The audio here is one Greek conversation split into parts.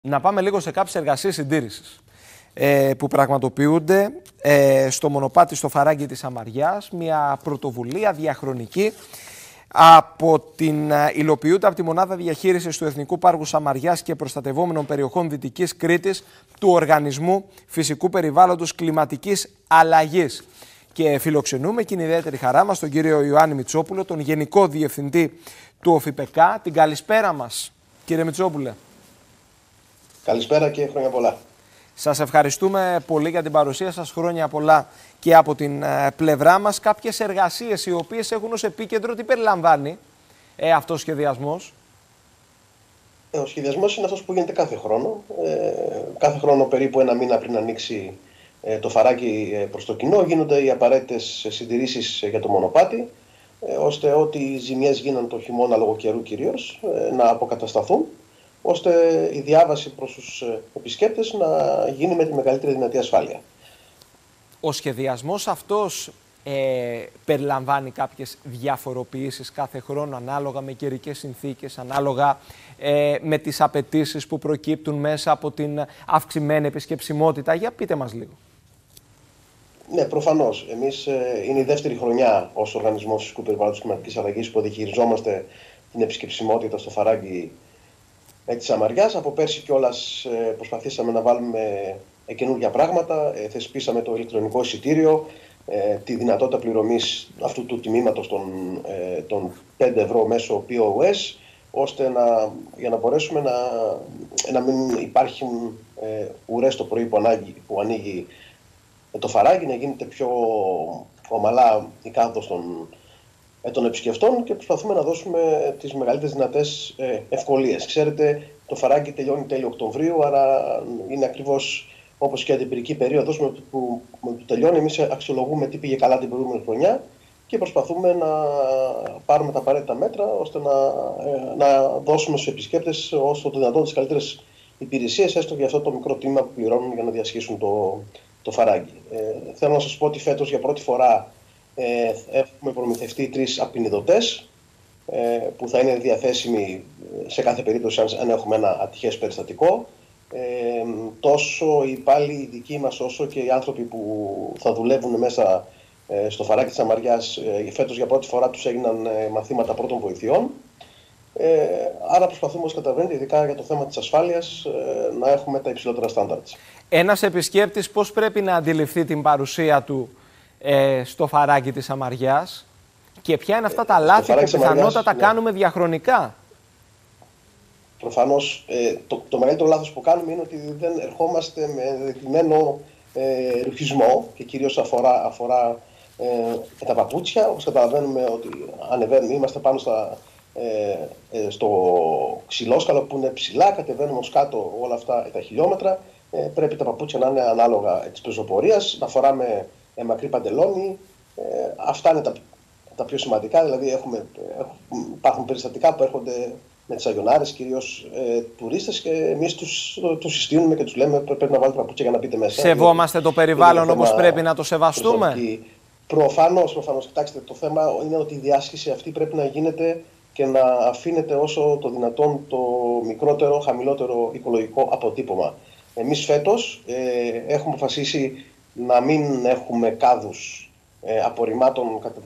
Να πάμε λίγο σε κάποιες εργασίες συντήρησης που πραγματοποιούνται στο μονοπάτι στο Φαράγγι της Αμαριάς. Μια πρωτοβουλία διαχρονική υλοποιούνται από τη Μονάδα Διαχείρισης του Εθνικού Πάρκου Σαμαριάς και Προστατευόμενων Περιοχών Δυτικής Κρήτης του Οργανισμού Φυσικού Περιβάλλοντος Κλιματικής Αλλαγής. Και φιλοξενούμε και είναι ιδιαίτερη χαρά μας τον κύριο Ιωάννη Μητσόπουλο, τον Γενικό Διευθυντή του ΟΦΙΠΕΚΑ. Την καλησπέρα μας, κύριε Μητσόπουλε. Καλησπέρα και χρόνια πολλά. Σας ευχαριστούμε πολύ για την παρουσία σας, χρόνια πολλά και από την πλευρά μας. Κάποιες εργασίες οι οποίες έχουν ως επίκεντρο, τι περιλαμβάνει αυτός ο σχεδιασμός? Ο σχεδιασμός είναι αυτός που γίνεται κάθε χρόνο. Κάθε χρόνο περίπου ένα μήνα πριν ανοίξει το Φαράγγι προς το κοινό γίνονται οι απαραίτητες συντηρήσεις για το μονοπάτι, ώστε ό,τι ζημιές γίναν το χειμώνα λόγω καιρού κυρίως να αποκατασταθούν, ώστε η διάβαση προς τους επισκέπτες να γίνει με τη μεγαλύτερη δυνατή ασφάλεια. Ο σχεδιασμός αυτός περιλαμβάνει κάποιες διαφοροποιήσεις κάθε χρόνο ανάλογα με καιρικές συνθήκες, ανάλογα με τις απαιτήσεις που προκύπτουν μέσα από την αυξημένη επισκεψιμότητα? Για πείτε μας λίγο. Ναι, προφανώς. Εμείς είναι η δεύτερη χρονιά ως Οργανισμός Φυσικού Περιβάλλοντος Κλιματικής Αλλαγής που διαχειριζόμαστε την επισκεψιμότητα στο Φαράγγι της Αμαριάς. Από πέρσι κιόλας προσπαθήσαμε να βάλουμε καινούργια πράγματα. Θεσπίσαμε το ηλεκτρονικό εισιτήριο, τη δυνατότητα πληρωμής αυτού του τιμήματος των 5 ευρώ μέσω POS, ώστε για να μπορέσουμε να μην υπάρχουν ουρές το πρωί που ανοίγει το Φαράγγι, να γίνεται πιο ομαλά η κάθοδος των επισκεφτών και προσπαθούμε να δώσουμε τις μεγαλύτερες δυνατές ευκολίες. Ξέρετε, το Φαράγγι τελειώνει τέλη Οκτωβρίου, άρα είναι ακριβώς όπως και η αντιπυρική περίοδος που τελειώνει. Εμείς αξιολογούμε τι πήγε καλά την προηγούμενη χρονιά και προσπαθούμε να πάρουμε τα απαραίτητα μέτρα ώστε να δώσουμε στους επισκέπτες όσο το δυνατόν τις καλύτερες υπηρεσίες, έστω για αυτό το μικρό τίμημα που πληρώνουν για να διασχίσουν το Φαράγγι. Θέλω να σας πω ότι φέτος για πρώτη φορά έχουμε προμηθευτεί 3 απεινιδωτές που θα είναι διαθέσιμοι σε κάθε περίπτωση αν έχουμε ένα ατυχές περιστατικό. Τόσο οι υπάλληλοι δικοί μας όσο και οι άνθρωποι που θα δουλεύουν μέσα στο Φαράγγι της Αμαριάς φέτος για πρώτη φορά τους έγιναν μαθήματα πρώτων βοηθειών. Άρα προσπαθούμε, ως καταλαβαίνετε, ειδικά για το θέμα της ασφάλειας, να έχουμε τα υψηλότερα στάνταρτς. Ένας επισκέπτης πώς πρέπει να αντιληφθεί την παρουσία του στο Φαράγγι της Αμαριάς και ποια είναι αυτά τα λάθη που πιθανότατα κάνουμε διαχρονικά? Προφανώς το μεγαλύτερο λάθος που κάνουμε είναι ότι δεν ερχόμαστε με δεδομένο ρουχισμό και κυρίως αφορά τα παπούτσια. Όπως καταλαβαίνουμε ότι ανεβαίνουμε, είμαστε πάνω στο ξυλόσκαλο που είναι ψηλά, κατεβαίνουμε ως κάτω όλα αυτά τα χιλιόμετρα. Πρέπει τα παπούτσια να είναι ανάλογα της πεζοπορίας, να φοράμε μακρύ παντελόνι. Αυτά είναι τα πιο σημαντικά. Δηλαδή υπάρχουν περιστατικά που έρχονται με τις αγιονάρες, κυρίως τουρίστες, και εμείς τους συστήνουμε και τους λέμε πρέπει να βάλετε παπούτσια για να μπείτε μέσα. Σεβόμαστε το περιβάλλον όπως πρέπει να το σεβαστούμε? Προφανώς. Κοιτάξτε, το θέμα είναι ότι η διάσχηση αυτή πρέπει να γίνεται και να αφήνεται όσο το δυνατόν το μικρότερο, χαμηλότερο οικολογικό αποτύπωμα. Εμείς φέτος έχουμε αποφασίσει να μην έχουμε κάδους απορριμμάτων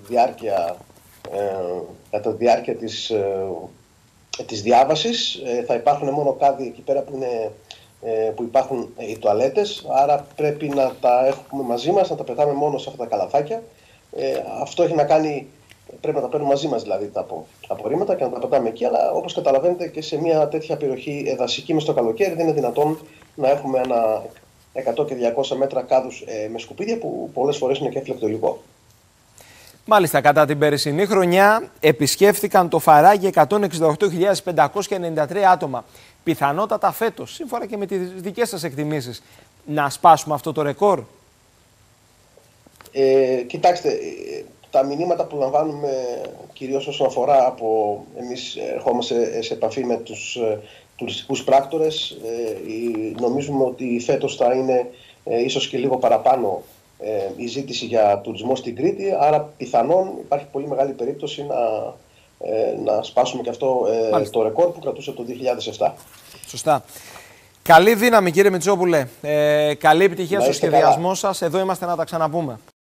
κατά τη διάρκεια της διάβασης. Θα υπάρχουν μόνο κάδοι εκεί πέρα που υπάρχουν οι τουαλέτες, άρα πρέπει να τα έχουμε μαζί μας, να τα πετάμε μόνο σε αυτά τα καλαθάκια. Αυτό έχει να κάνει, πρέπει να τα παίρνουμε μαζί μας δηλαδή τα απορρίμματα και να τα πετάμε εκεί, αλλά όπως καταλαβαίνετε και σε μια τέτοια περιοχή εδασική μες το καλοκαίρι δεν είναι δυνατόν να έχουμε ένα 100 και 200 μέτρα κάδους με σκουπίδια που πολλές φορές είναι και φλεκτολικό. Μάλιστα, κατά την περσινή χρονιά επισκέφθηκαν το Φαράγγι 168.593 άτομα. Πιθανότατα φέτος, σύμφωνα και με τις δικές σας εκτιμήσεις, να σπάσουμε αυτό το ρεκόρ? Κοιτάξτε, τα μηνύματα που λαμβάνουμε κυρίως όσον αφορά εμείς ερχόμαστε σε επαφή με τους τουριστικούς πράκτορες, νομίζουμε ότι φέτος θα είναι ίσως και λίγο παραπάνω η ζήτηση για τουρισμό στην Κρήτη, άρα πιθανόν υπάρχει πολύ μεγάλη περίπτωση να σπάσουμε και αυτό το ρεκόρ που κρατούσε το 2007. Σωστά. Καλή δύναμη, κύριε Μητσόπουλε. Καλή επιτυχία στο σχεδιασμό σας. Εδώ είμαστε να τα ξαναπούμε.